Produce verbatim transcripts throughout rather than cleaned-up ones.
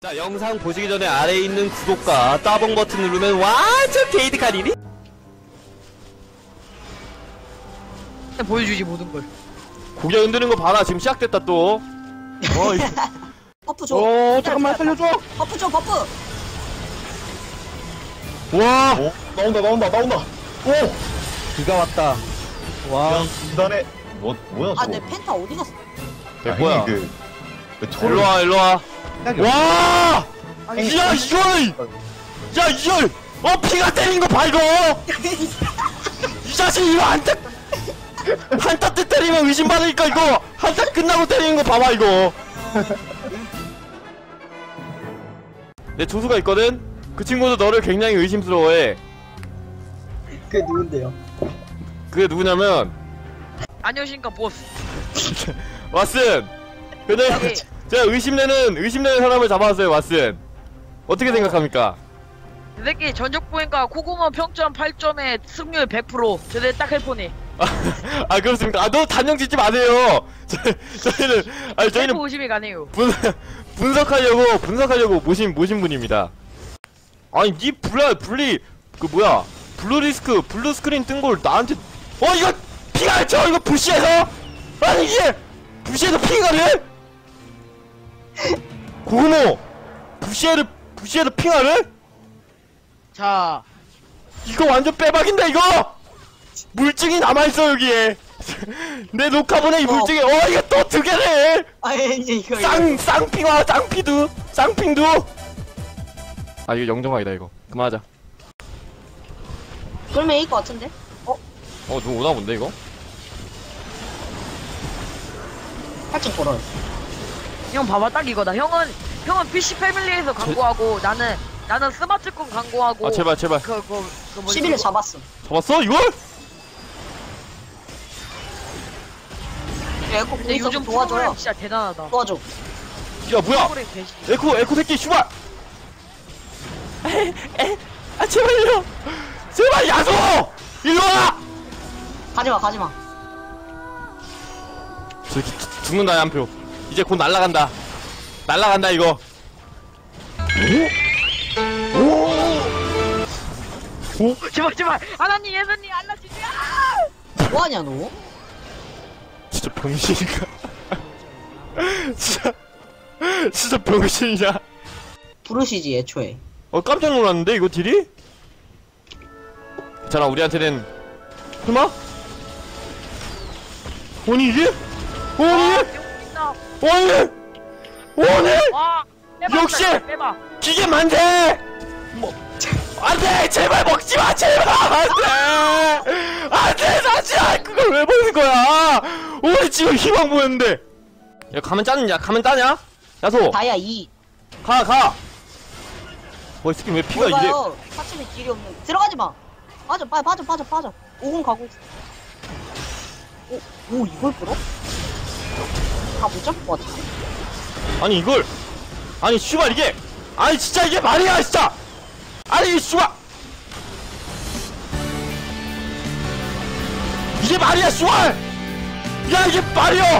자, 영상 보시기 전에 아래에 있는 구독과 따봉 버튼 누르면 완전 게이드 카리리? 보여주지 모든 걸. 고개 흔드는 거 봐라. 지금 시작됐다 또. 어, 이... 버프 줘. 어, 잠깐만 살려줘. 버프 줘, 버프. 와, 어? 나온다 나온다 나온다. 오! 비가 왔다. 와, 중단에 뭐 뭐야 저거? 아, 내 펜타 어디 갔어? 내 거야. 그, 그 일로 와, 일로 와. 와! 아니, 야, 이걸! 야, 이걸! 어, 피가 때린 거 봐, 이거! 이 자식, 이거 한타! 한타 때 때리면 의심받으니까, 이거! 한타 끝나고 때리는 거 봐봐, 이거! 내 조수가 있거든? 그 친구도 너를 굉장히 의심스러워해. 그게 누군데요? 그게 누구냐면, 안녕하십니까 보스. 왓슨! 근데, 네. 제가 의심되는, 의심되는 사람을 잡아왔어요, 왓슨. 어떻게 생각합니까? 이 새끼 전적 보니까 코고모 평점 팔 점에 승률 백 퍼센트. 저대 딱 헬폰이. 아, 그렇습니까? 아, 너 단정 짓지 마세요! 저, 저희는, 아니, 저희는 헬프 의심이 가네요. 분, 분석하려고, 분석하려고 모신, 모신 분입니다. 아니, 니 블라, 블리, 그 뭐야, 블루리스크, 블루스크린 뜬 걸 나한테, 어, 이거, 피가 쳐! 이거 부시에서? 아니, 이게, 부시에서 피가 래? 고모! 부시에를, 부시에서 핑하를? 자, 이거 완전 빼박인데, 이거! 물증이 남아있어, 여기에. 내 녹화본에 이 물증이, 어, 이거 또 두 개네! 아, 예, 이제 이거. 쌍, 쌍핑화, 쌍피두, 쌍핑두! 아, 이거 영정각이다, 이거. 그만하자. 그러면 이길 것 같은데? 어? 어, 누구 오나 본데, 이거? 살짝 걸어요. 형 봐봐 딱 이거다. 형은 형은 피씨 패밀리에서 광고하고 나는 나는 스마트폰 광고하고. 아, 제발, 제발. 그, 그, 그 뭐지? 십일을 잡았어. 잡았어? 이걸? 에코 근데 요즘 요즘 도와줘요. 프로그램 진짜 대단하다. 도와줘. 야, 뭐야? 프로그램 개시. 에코, 에코 새끼, 슈발! 에, 에, 아, 제발요! 제발, 야소! 일로와! 가지마, 가지마. 저기, 죽- 죽는다, 한 표. 이제 곧 날라간다. 날라간다, 이거. 오? 오? 오? 제발 제발 하나님 예수님 알라주세요. 뭐하냐, 너? 진짜 병신인가? 진짜, 진짜 병신이냐? 부르시지, 애초에. 어, 깜짝 놀랐는데, 이거 딜이? 괜찮아, 우리한테는. 설마? 아니, 이게? 아니? 아니! 아니! 와. 빼봐, 역시! 빼봐. 기계 만세! 뭐, 안돼! 제발 먹지마! 제발! 안돼! 안돼! 사지야! 그걸 왜 먹는 거야! 우리 지금 희망 보였는데! 야, 가면 짜느냐? 가면 따냐? 야소! 다이아 이. 가, 가! 뭐, 이 새끼 왜 피가 이래? 뭘까요? 사침에 길이 없는. 들어가지 마. 빠져, 빠져, 빠져, 빠져, 빠져. 오공 가고 있어. 오, 오, 이걸 끌어? 다 못 잡을 것 같은데? 아니, 이걸! 아니, 슈발, 이게! 아니, 진짜 이게 말이야, 진짜! 아니, 슈발! 이게 말이야, 슈발! 야, 이게 말이야!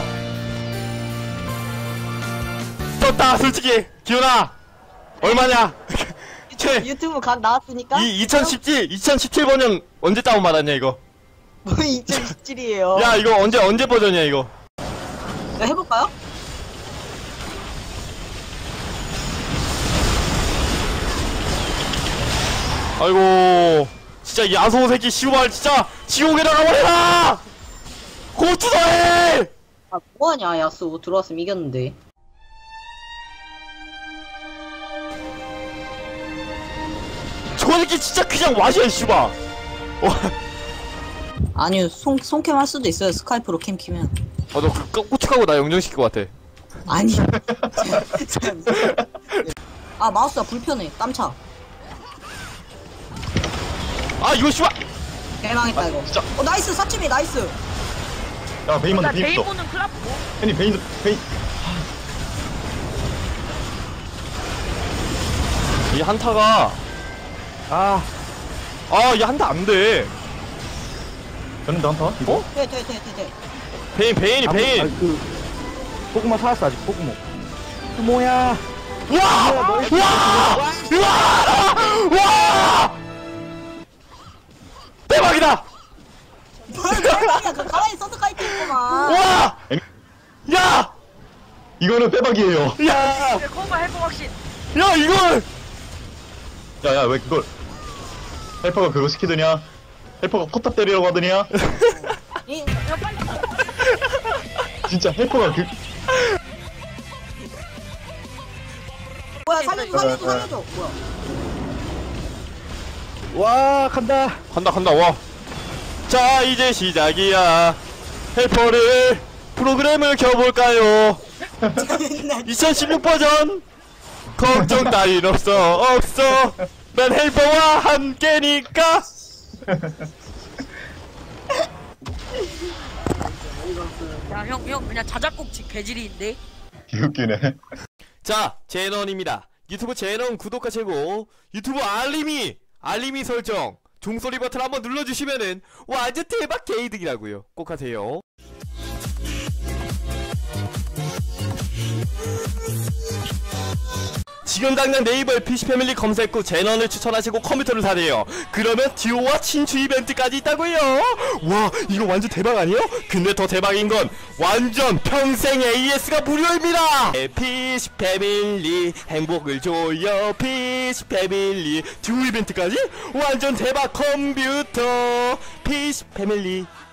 떴다, 솔직히! 기훈아! 얼마냐? 쟤, 유튜브 각 나왔으니까? 이 이천십칠, 이천십칠 버전 언제 다운받았냐, 이거? 뭐 이천십칠이에요. 야, 이거 언제, 언제 버전이야, 이거? 야, 해볼까요? 아이고, 진짜 이 야소 새끼 시우발 진짜 지옥에 나가버려라! 고투더해! 아, 뭐하냐, 야수. 들어왔으면 이겼는데. 저 새끼 진짜 그냥 와시야, 씨발! 어, 아니요, 손, 손캠 할 수도 있어요. 스카이프로 캠 키면. 어, 너 그, 꼬축하고 나 영정시킬 것 같아. 아니. 아, 마우스가 불편해. 깜차. 아, 이거 씨발! 대망했다, 이거. 진짜. 어, 나이스. 사치미, 나이스. 야 베인 나 먼저 베인 있어. 데이모는 클라프. 아니 베인 베인. 이 한타가, 아, 아, 이 한타 안 돼. 됐는데 한타? 이거? 어? 돼, 돼, 돼, 돼, 돼. 베인, 베인이, 베인! 아니, 그, 포그모 살았어, 아직, 포그모. 포그모야. 와! 와! 와! 와! 대박이다! 뭐야, 대박이야. 그 가만히 서드 카이트 있구만. 와! 야! 이거는 빼박이에요. 야! 콤보 헬퍼 확신. 야, 이걸! 야, 야, 왜 그걸. 헬퍼가 그거 시키더냐? 헬퍼가 포탑 때리라고 하더냐? 이, 형 빨리. 진짜 헬퍼가 그. 뭐야, 살려줘, 살려줘, 살려줘. 뭐야. 와 간다. 간다, 간다, 와. 자, 이제 시작이야. 헬퍼를, 프로그램을 켜볼까요? 이천십육 버전! 걱정 따윈 없어, 없어! 난 헬퍼와 함께니까! 야, 형, 형 그냥 자작곡 지- 개질이인데. 귀엽기네. 자, 제넌입니다. 유튜브 제넌 구독과 최고, 유튜브 알림이, 알림이 설정, 종소리 버튼 한번 눌러주시면은 완전 대박 개이득이라고요. 꼭 하세요. 지금 당장 네이버에 피씨패밀리 검색 후 제넌을 추천하시고 컴퓨터를 사세요. 그러면 듀오와 친추 이벤트까지 있다고요. 와, 이거 완전 대박 아니에요? 근데 더 대박인 건 완전 평생 에이에스가 무료입니다. 피씨패밀리 행복을 줘요. 피씨패밀리 듀오 이벤트까지? 완전 대박 컴퓨터 피씨패밀리.